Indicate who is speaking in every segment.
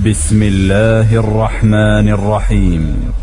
Speaker 1: بسم الله الرحمن الرحيم.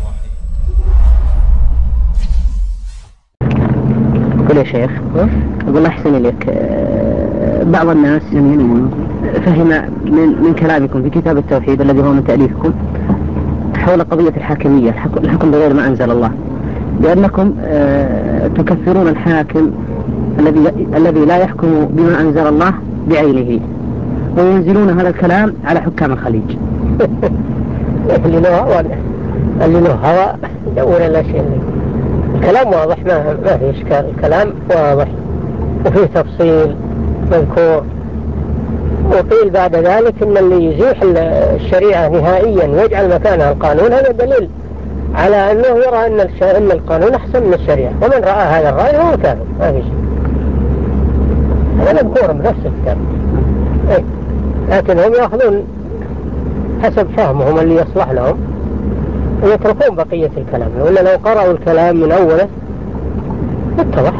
Speaker 2: قل يا شيخ، أقول الله يحسن إليك، بعض الناس فهم من كلامكم في كتاب التوحيد الذي هو من تأليفكم حول قضية الحاكمية، الحكم بغير ما أنزل الله، بأنكم تكفرون الحاكم الذي لا يحكم بما أنزل الله بعينه، وينزلون هذا الكلام على حكام الخليج.
Speaker 3: اللي له هوى يدور إلى شيء. الكلام واضح، ما في إشكال، الكلام واضح وفيه تفصيل مذكور. وقيل بعد ذلك إن اللي يزيح الشريعة نهائيا ويجعل مكانها القانون هذا دليل على أنه يرى أن القانون أحسن من الشريعة، ومن رأى هذا الرأي هو كافر، ما في شيء. هذا مذكور بنفس الكتاب. لكن هم يأخذون حسب فهمهم اللي يصلح لهم ويتركون بقية الكلام، ولا لو قرأوا الكلام من أوله اتضح.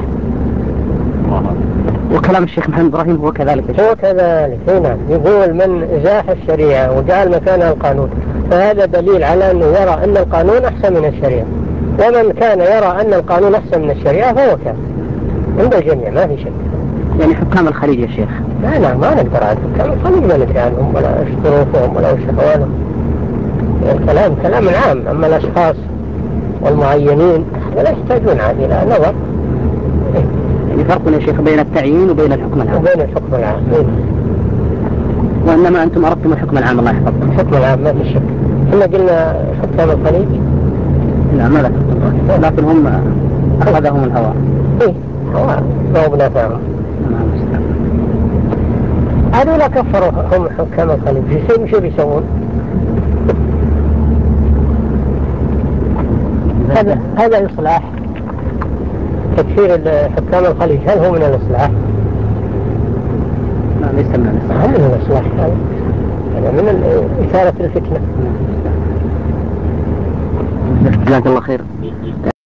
Speaker 2: وكلام الشيخ محمد إبراهيم هو كذلك.
Speaker 3: هو كذلك، نعم. يقول من زاح الشريعة وجعل مكانها القانون فهذا دليل على أنه يرى أن القانون أحسن من الشريعة، ومن كان يرى أن القانون أحسن من الشريعة فهو كافر عند الجميع، ما في شك.
Speaker 2: يعني حكام الخليج يا شيخ؟
Speaker 3: لا ما نقدر عن حكام الخليج، ما ندري عنهم ولا ايش ظروفهم ولا ايش احوالهم. الكلام كلام عام، اما الاشخاص والمعينين لا يحتاجون عاد الى نظر.
Speaker 2: يعني فرق يا شيخ بين التعيين وبين الحكم العام.
Speaker 3: وبين الحكم العام.
Speaker 2: وانما انتم اردتم الحكم العام، الله يحفظكم.
Speaker 3: الحكم العام ما في شك. احنا قلنا حكام الخليج
Speaker 2: لا ما ذكرتم، لكن هم اخذهم الهوى.
Speaker 3: هواء ما هو بنافعهم. هذولا كفروا هم حكام الخليج، شو بيسوون؟ هذا إصلاح. تكفير حكام الخليج هل هو من الإصلاح؟
Speaker 2: لا ليس من الإصلاح.
Speaker 3: هل من الإصلاح هذا من إثارة الفتنة.
Speaker 2: جزاك الله خير.